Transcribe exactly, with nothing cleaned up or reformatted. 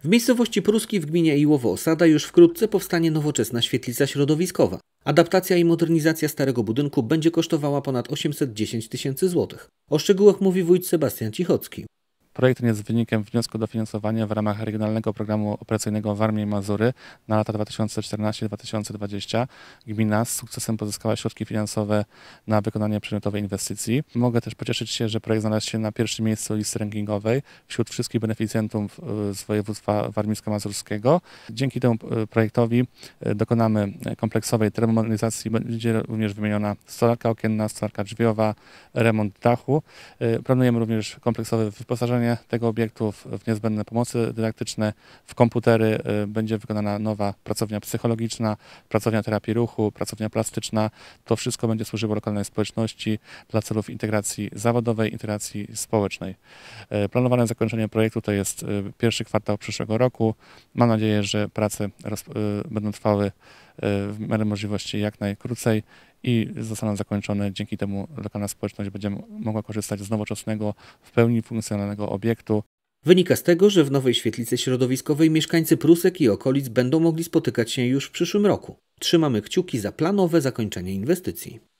W miejscowości Pruski w gminie Iłowo-Osada już wkrótce powstanie nowoczesna świetlica środowiskowa. Adaptacja i modernizacja starego budynku będzie kosztowała ponad osiemset dziesięć tysięcy złotych. O szczegółach mówi wójt Sebastian Cichocki. Projekt ten jest wynikiem wniosku dofinansowania w ramach Regionalnego Programu Operacyjnego Warmia i Mazury na lata dwa tysiące czternaście do dwa tysiące dwudziestego. Gmina z sukcesem pozyskała środki finansowe na wykonanie przedmiotowej inwestycji. Mogę też pocieszyć się, że projekt znalazł się na pierwszym miejscu listy rankingowej wśród wszystkich beneficjentów z województwa warmińsko-mazurskiego. Dzięki temu projektowi dokonamy kompleksowej termomodernizacji. Będzie również wymieniona stolarka okienna, stolarka drzwiowa, remont dachu. Planujemy również kompleksowe wyposażenie tego obiektu w niezbędne pomocy dydaktyczne, w komputery. Będzie wykonana nowa pracownia psychologiczna, pracownia terapii ruchu, pracownia plastyczna. To wszystko będzie służyło lokalnej społeczności dla celów integracji zawodowej, integracji społecznej. Planowane zakończenie projektu to jest pierwszy kwartał przyszłego roku. Mam nadzieję, że prace będą trwały w miarę możliwości jak najkrócej i zostaną zakończone. Dzięki temu lokalna społeczność będzie mogła korzystać z nowoczesnego, w pełni funkcjonalnego obiektu. Wynika z tego, że w nowej świetlicy środowiskowej mieszkańcy Prusek i okolic będą mogli spotykać się już w przyszłym roku. Trzymamy kciuki za planowe zakończenie inwestycji.